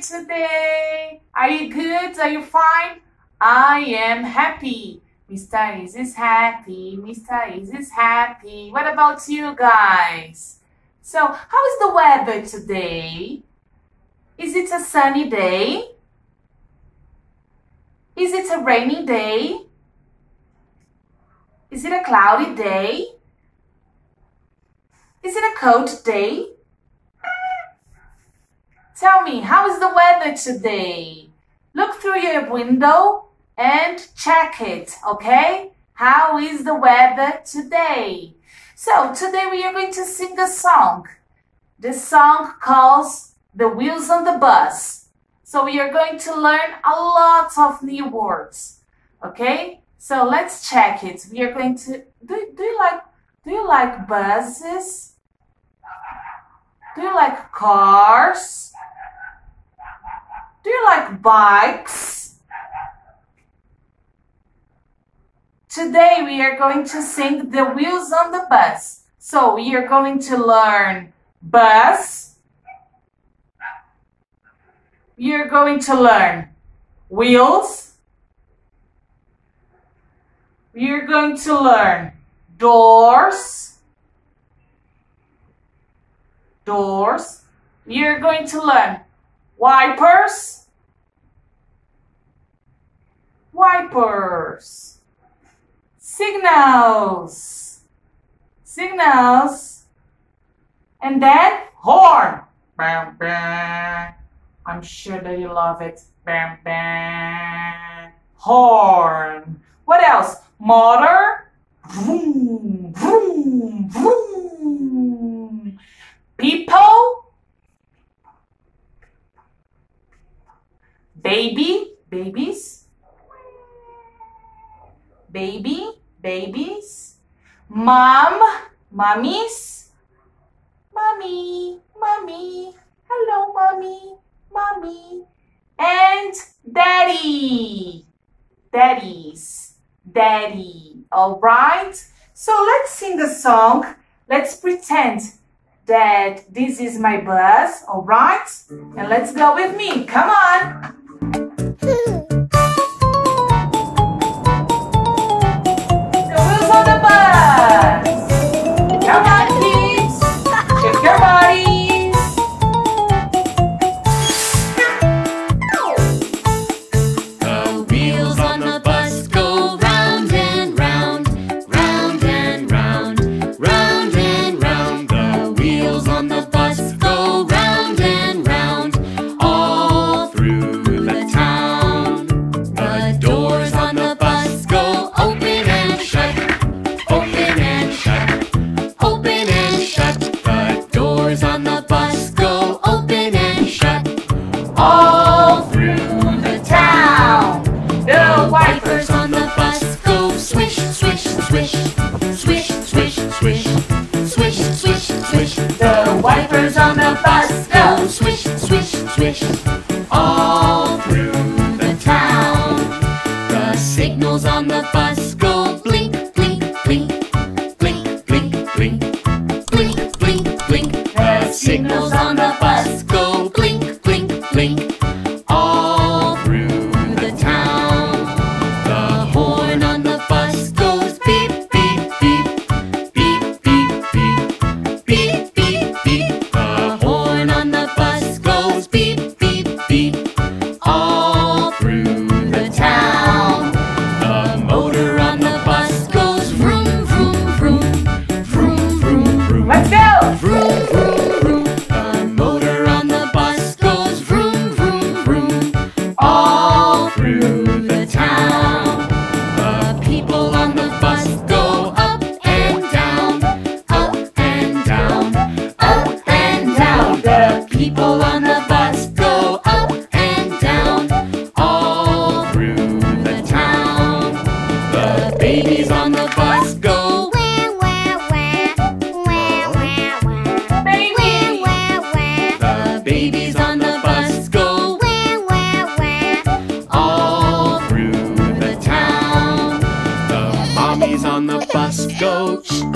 today? Are you good? Are you fine? I am happy. Mr. Is happy. Mr. Is happy. What about you guys? So, how is the weather today? Is it a sunny day? Is it a rainy day? Is it a cloudy day? Is it a cold day? Tell me, how is the weather today? Look through your window and check it, okay? How is the weather today? So, today we are going to sing a song. This song calls The Wheels on the Bus. So, we are going to learn a lot of new words, okay? So, let's check it. We are going to... Do you like buses? Do you like cars? Do you like bikes? Today we are going to sing The Wheels on the Bus. So we are going to learn bus. We are going to learn wheels. We are going to learn doors. Doors. We are going to learn wipers. Wipers. Signals. Signals. And then horn. Bam, bam. I'm sure that you love it. Bam, bam. Horn. What else? Motor. Vroom, vroom, vroom. People. Baby. Babies. Baby, babies. Mom, mummies. Mommy, mommy. Hello, mommy, mommy. And daddy. Daddies, daddy. All right? So let's sing a song. Let's pretend that this is my bus. All right? And let's go with me. Come on. Come on, kids. Shake your bodies. The wheels on the bus go round and round, round and round, round and round. The wheels on the bus go round and round, all through the town. The doors on the bus go open and shut, open and shut. Open and shut. The doors on the bus go open and shut, all through the town. The wipers on the bus go swish, swish, swish, swish, swish, swish, swish, swish, swish. The wipers on the bus go swish, swish, swish, all through the town. The signals on the bus go blink, blink, blink, blink, blink, blink, blink, blink, blink. The signals on the bus go blink, blink, blink, all through the town. The horn on the bus goes beep, beep, beep, beep, beep, beep, beep, beep, beep. The horn on the bus goes beep, beep, beep, all through the town. The motor on the bus goes vroom, vroom, vroom, vroom, vroom, vroom. Let's go. Vroom, vroom, vroom. The motor on the bus goes vroom, vroom, vroom, all through the town. The people on the bus go up and down, up and down, up and down. The people on the bus go up and down, all through the town. The babies on the bus go Baby. The babies on the bus go all through the town. The mommies on the bus go